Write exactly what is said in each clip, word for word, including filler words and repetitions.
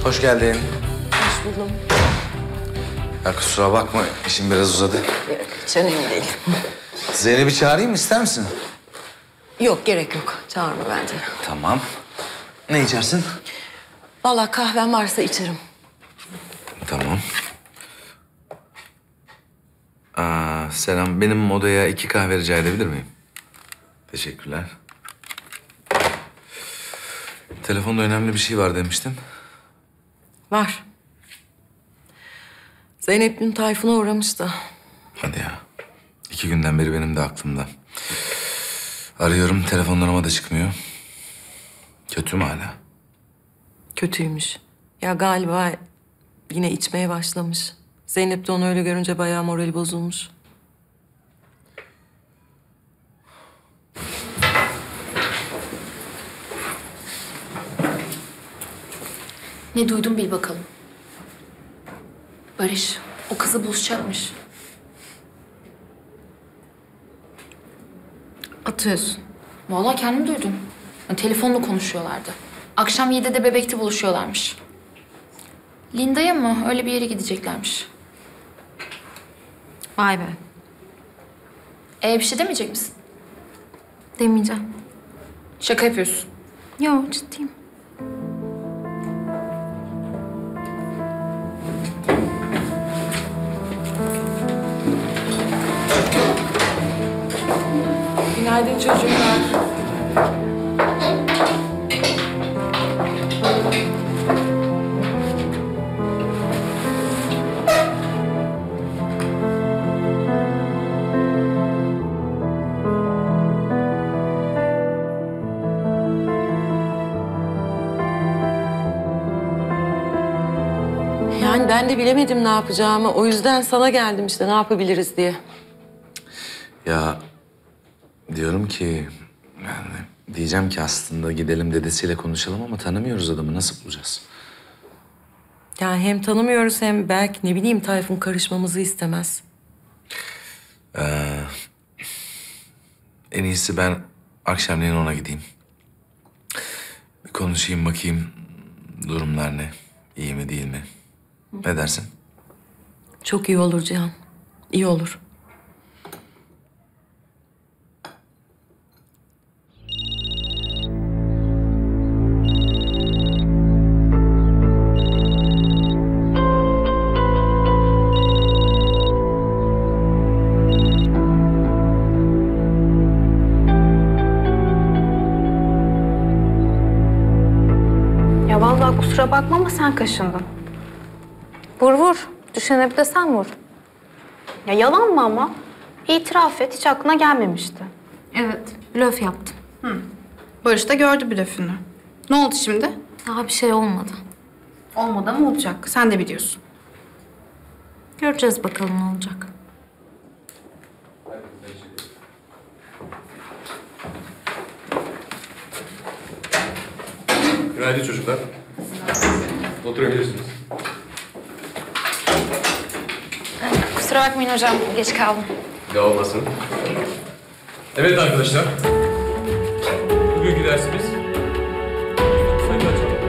Hoş geldin. Hoş buldum. Ya kusura bakma, işim biraz uzadı. Yok, hiç önemli değil. Zeynep'i çağırayım mı, ister misin? Yok, gerek yok. Çağırma bence. Tamam. Ne içersin? Vallahi kahvem varsa içerim. Tamam. Aa, selam. Benim odaya iki kahve rica edebilir miyim? Teşekkürler. Telefonda önemli bir şey var demiştin. Var. Zeynep dün Tayfun'a uğramış da. Hadi ya. İki günden beri benim de aklımda. Arıyorum, telefonlarıma da çıkmıyor. Kötü mü hala? Kötüymüş. Ya galiba yine içmeye başlamış. Zeynep de onu öyle görünce bayağı morali bozulmuş. Ne duydun bil bakalım. Barış o kızı buluşacakmış. Atıyorsun. Vallahi kendim duydum. Telefonla konuşuyorlardı. Akşam yedide Bebek'te buluşuyorlarmış. Linda'ya mı? Öyle bir yere gideceklermiş. Vay be. Ee bir şey demeyecek misin? Demeyeceğim. Şaka yapıyorsun. Yok, ciddiyim. Günaydın çocuklar. Yani ben de bilemedim ne yapacağımı. O yüzden sana geldim işte, ne yapabiliriz diye. Ya diyorum ki... Yani diyeceğim ki aslında gidelim dedesiyle konuşalım ama tanımıyoruz adamı. Nasıl bulacağız? Yani hem tanımıyoruz hem belki ne bileyim Tayfun karışmamızı istemez. Ee, en iyisi ben akşamleyin ona gideyim. Bir konuşayım bakayım durumlar ne? İyi mi değil mi? Ne dersin? Çok iyi olur Cihan. İyi olur. Ya vallahi kusura bakma ama sen kaşındın. Vur vur. Düşene bir de sen vur. Ya yalan mı ama? İtiraf et. Hiç aklına gelmemişti. Evet, blöf yaptım. Barış da gördü blöfünü. Ne oldu şimdi? Daha bir şey olmadı. Olmadı ama olacak. Sen de biliyorsun. Göreceğiz bakalım ne olacak. Günaydın çocuklar. Oturabilirsiniz. Kusura bakmayın hocam, geç kaldım. Ne olmasın. Evet arkadaşlar. Bugünkü dersimiz... Sayılı açalım.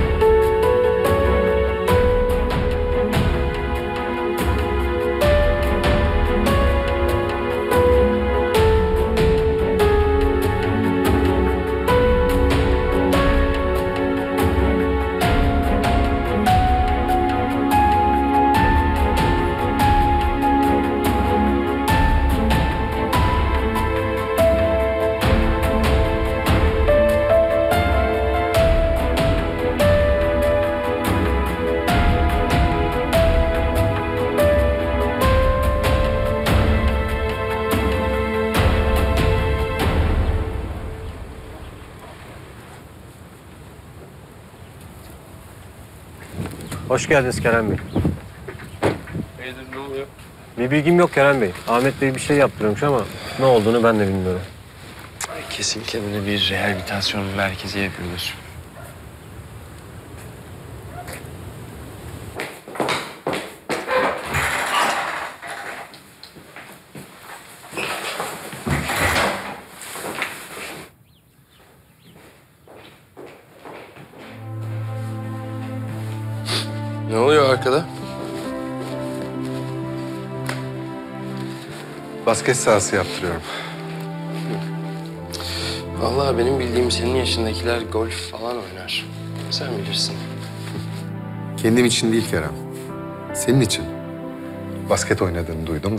Hoş geldiniz Kerem Bey. Hayırdır, ne oluyor? Bir bilgim yok Kerem Bey. Ahmet Bey bir şey yaptırmış ama ne olduğunu ben de bilmiyorum. Kesinlikle böyle bir rehabilitasyon merkezi yapıyorlar. Ne oluyor arkada? Basket sahası yaptırıyorum. Vallahi benim bildiğim senin yaşındakiler golf falan oynar. Sen bilirsin. Kendim için değil Kerem. Senin için. Basket oynadığını duydum da.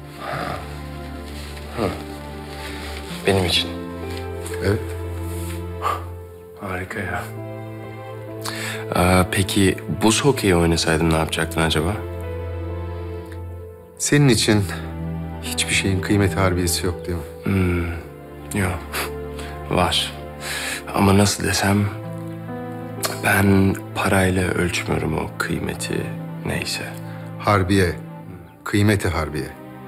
Benim için. Evet. Harika ya. Aa, peki buz hokeyi oynasaydın ne yapacaktın acaba? Senin için hiçbir şeyin kıymeti harbiyesi yok değil mi? Hmm, yok. Var. Ama nasıl desem... Ben parayla ölçmüyorum o kıymeti neyse. Harbiye. Kıymeti harbiye.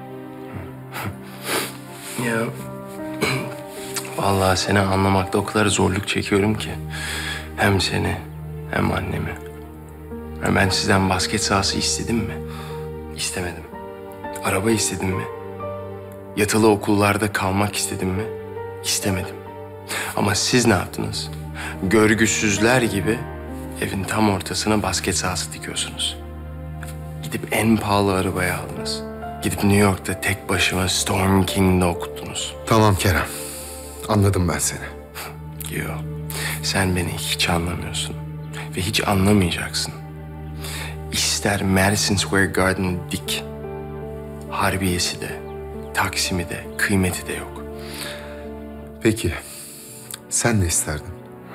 Ya... Vallahi seni anlamakta o kadar zorluk çekiyorum ki. Hem seni hem annemi. Ya ben sizden basket sahası istedim mi? İstemedim. Araba istedim mi? Yatılı okullarda kalmak istedim mi? İstemedim. Ama siz ne yaptınız? Görgüsüzler gibi evin tam ortasına basket sahası dikiyorsunuz. Gidip en pahalı arabayı aldınız. Gidip New York'ta tek başıma Storm King'de okuttunuz. Tamam Kerem. Anladım ben seni. Yo, sen beni hiç anlamıyorsun. Ve hiç anlamayacaksın. İster Madison Square Garden'ı dik. Harbiyesi de, Taksim'i de, kıymeti de yok. Peki. Sen ne isterdin?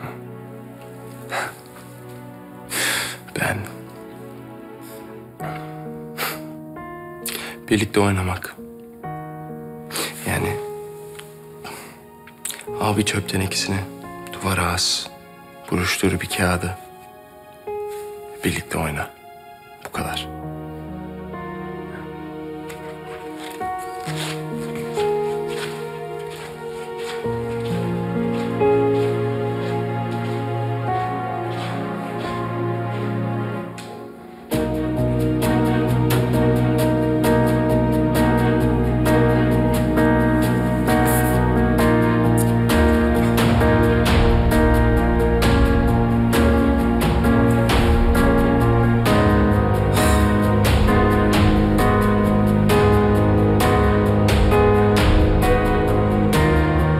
Ben... Birlikte oynamak. Yani... Al bir çöp tenekesini, duvara as. Buruştur bir kağıdı. Birlikte oyna. Bu kadar.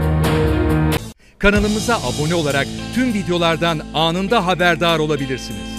Kanalımıza abone olarak tüm videolardan anında haberdar olabilirsiniz.